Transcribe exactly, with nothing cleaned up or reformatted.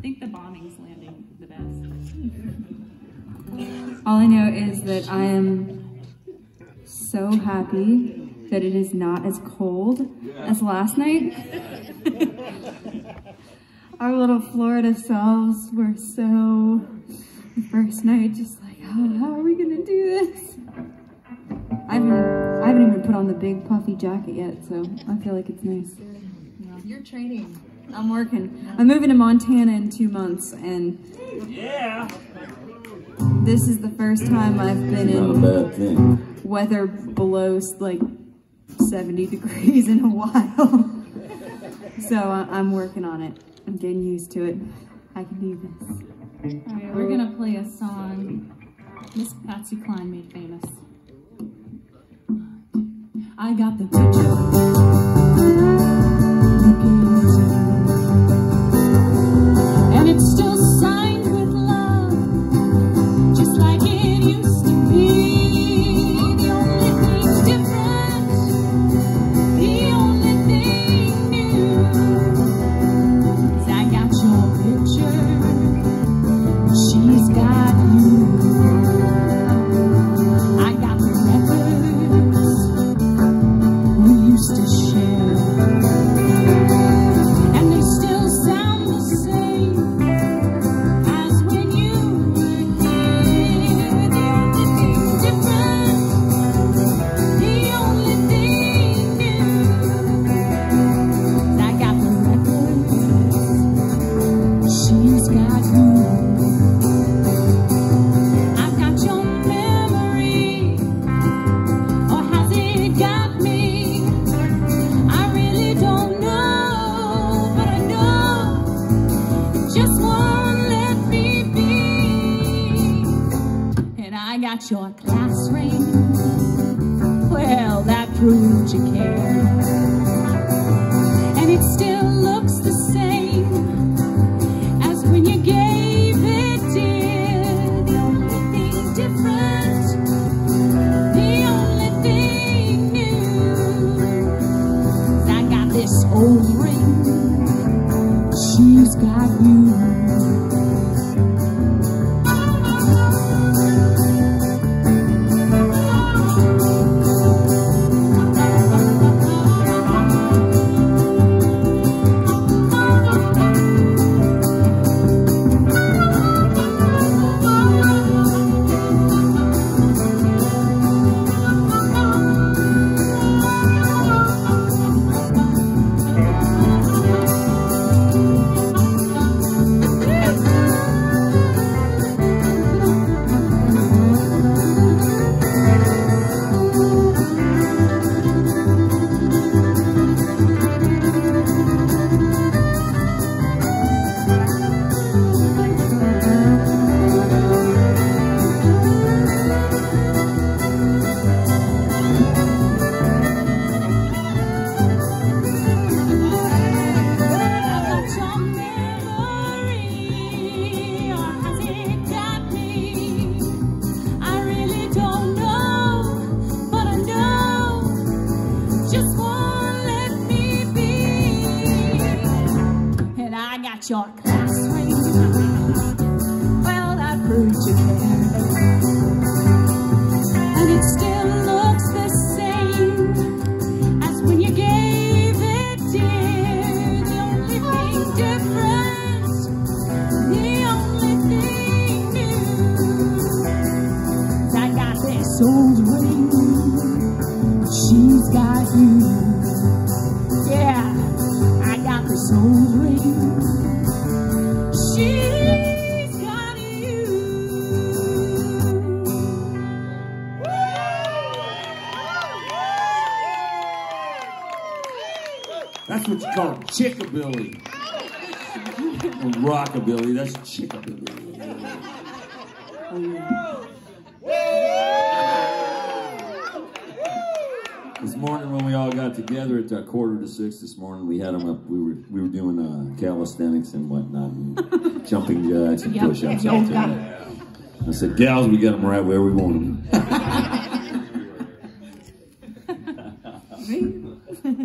think the bombing's landing the best. All I know is that I am so happy that it is not as cold as last night. Our little Florida selves were so, the first night, just like, oh, how are we gonna do this? I haven't, I haven't even put on the big puffy jacket yet, so I feel like it's nice. You're training. I'm working. I'm moving to Montana in two months, and yeah, this is the first time I've been Not in a bad thing. weather below like seventy degrees in a while. So uh, I'm working on it. I'm getting used to it. I can do this. All right, we're gonna play a song Miss Patsy Cline made famous. I got the picture. And it's still signed with love, just like it used to be. The only thing different, the only thing new, is I got your picture, she's got you. I got the records we used to share, and they still sound the same as when you were here. The only thing different, the only thing new, is I got the records, she's got you. I've got your memory, or has it got me? I really don't know, but I know it just won't let me be. And I got your class ring, well, that proves you care. And it still looks the same as when you gave it, dear. The only thing different, the only thing new, is I got this old ring, she's got you. Your class ring, well, that proves you care. And it still looks the same as when you gave it, dear. The only thing different, the only thing new, is I got this old ring, she's got you. Yeah, I got this old ring, she's got you. That's what you call chickabilly. Or rockabilly, that's chickabilly. This morning when we all got together at uh, quarter to six this morning, we had them up, we were we were doing uh, calisthenics and whatnot, and jumping jacks and Yep. push-ups. Yep. I said, gals, we got them right where we want them.